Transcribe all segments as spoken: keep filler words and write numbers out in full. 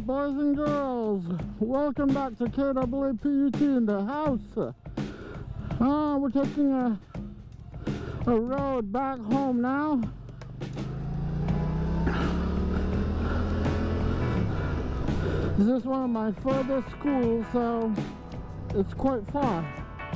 boys and girls? Welcome back to K W A P U T in the house. Uh, we're taking a, a road back home now. This is one of my furthest schools, so it's quite far.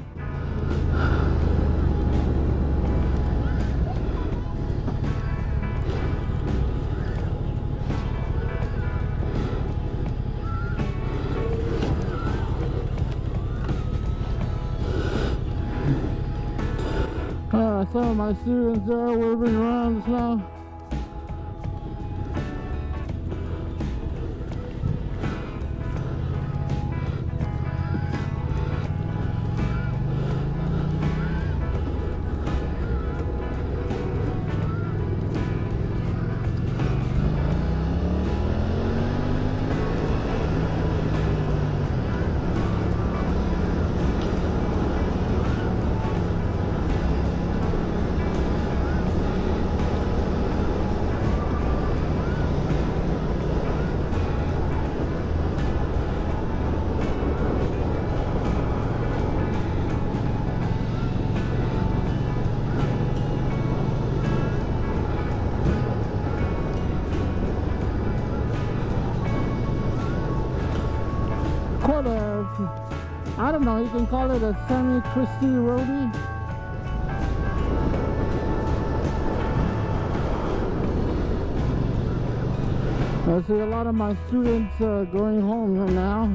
Uh, some of my students are moving around now. Quite a, I don't know, you can call it a semi-twisty roadie. I see a lot of my students uh, going home here now.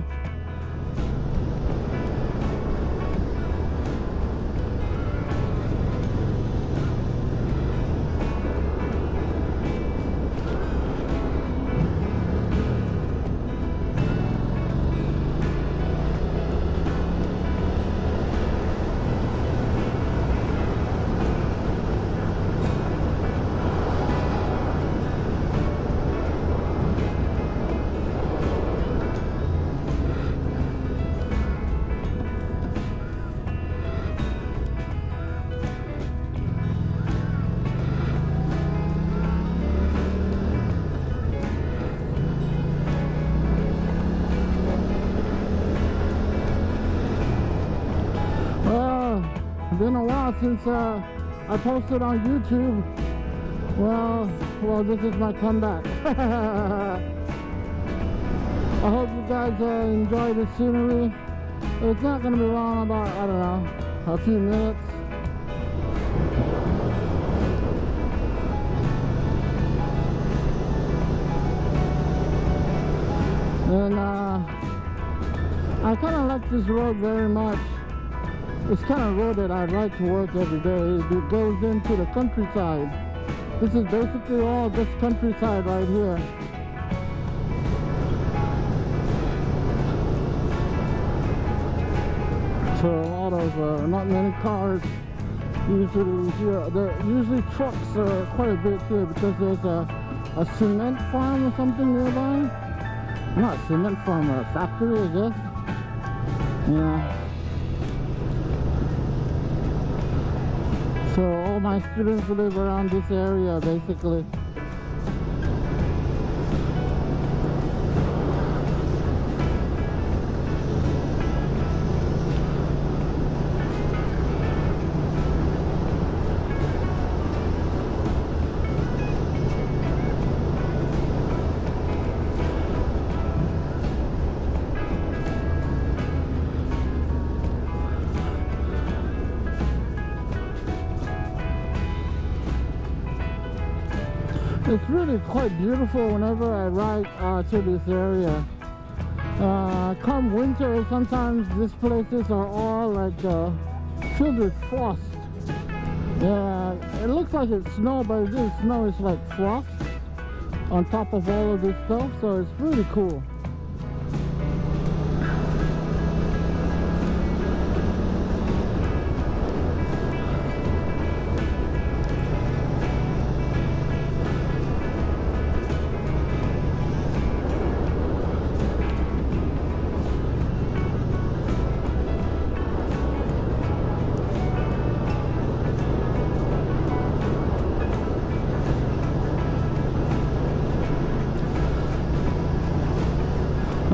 It's been a while since uh, I posted on YouTube. Well, well, this is my comeback. I hope you guys uh, enjoy the scenery. It's not going to be long, about, I don't know, a few minutes. And uh, I kind of like this road very much. It's kind of road that I'd like to work every day. It goes into the countryside. This is basically all just countryside right here. So a lot of, uh, not many cars usually here. There usually trucks are quite a bit here because there's a, a cement farm or something nearby. Not a cement farm, a factory, I guess. Yeah. So all my students live around this area basically. It's really quite beautiful whenever I ride uh, to this area. Uh, come winter, sometimes these places are all like uh, filled with frost. Yeah, it looks like it's snow, but it isn't snow, it's like frost on top of all of this stuff, so it's really cool.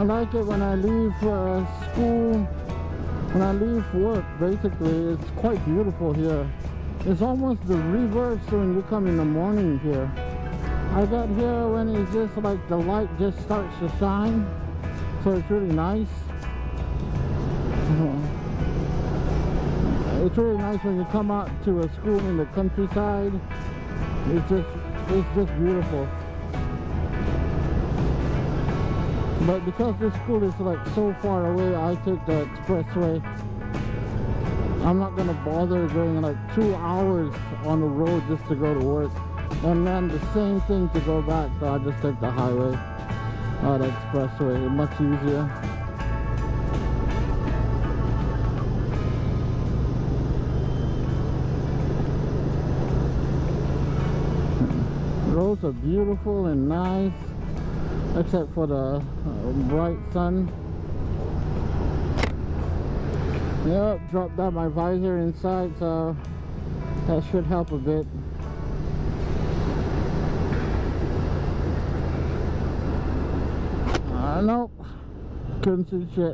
like it when I leave uh, school, when I leave work. Basically, it's quite beautiful here. It's almost the reverse when you come in the morning here. I got here when it's just like the light just starts to shine, so it's really nice. It's really nice when you come out to a school in the countryside. It's just, it's just beautiful. But because this school is like so far away, I take the expressway. I'm not gonna bother going like two hours on the road just to go to work, and then the same thing to go back. So I just take the highway, uh, the expressway. It's much easier. Roads are beautiful and nice, except for the uh, bright sun. Yep, dropped down my visor inside, so that should help a bit. Uh, nope, couldn't see shit.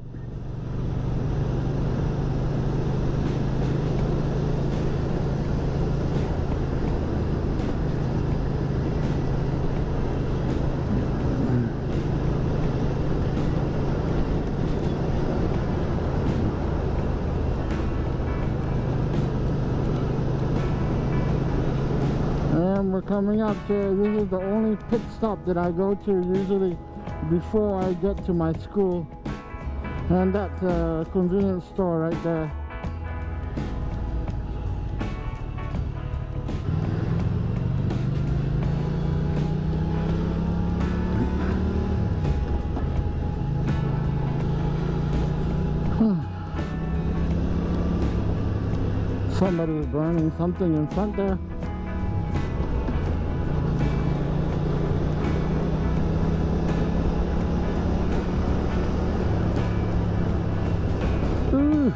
And we're coming up to, this is the only pit stop that I go to usually before I get to my school, and that's a convenience store right there. Somebody's burning something in front there. Ooh.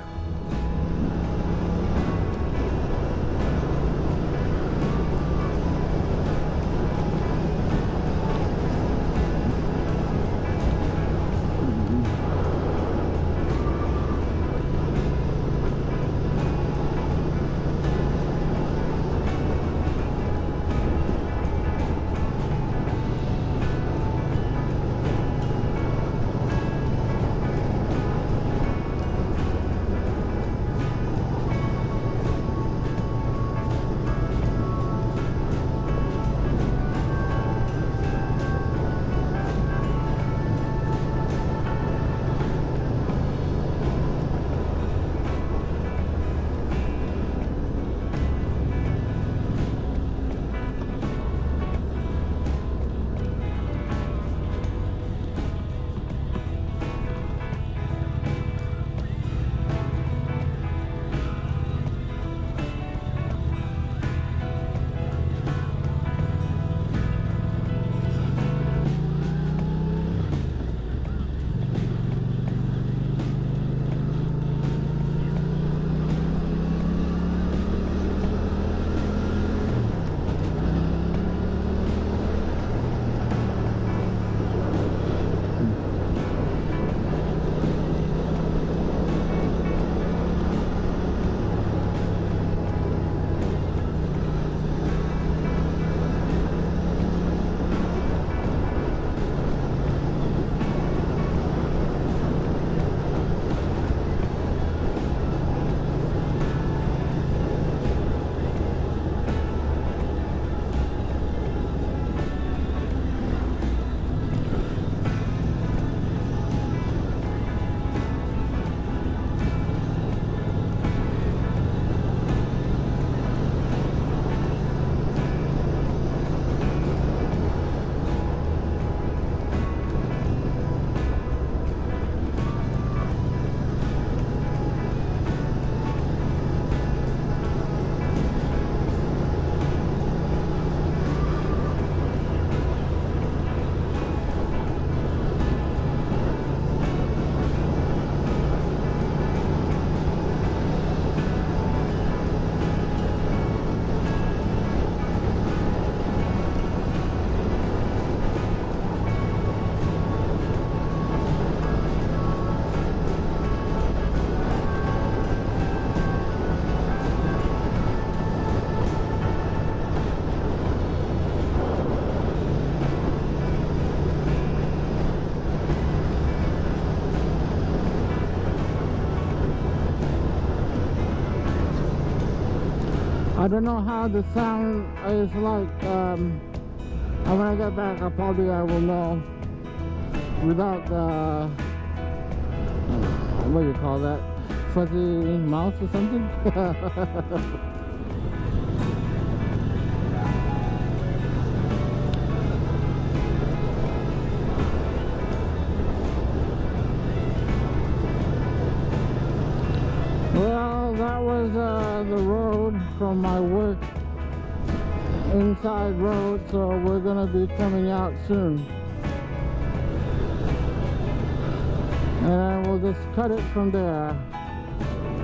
I don't know how the sound is like. Um, and when I get back, I probably I will know without the what do you call that? Fuzzy mouse or something? Well, that was uh, the road from my work, inside road, so we're gonna be coming out soon. And we'll just cut it from there.